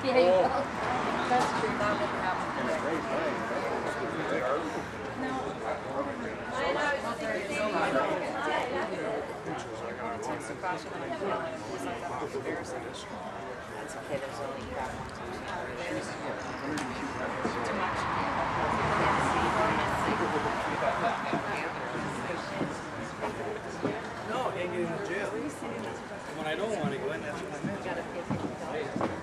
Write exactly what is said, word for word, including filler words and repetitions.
Yeah, you will. That's true. That wouldn't happen. No. That's okay, there's only that one. Too much. No, I can't get in the jail. When I don't want to go in, that's when I'm in.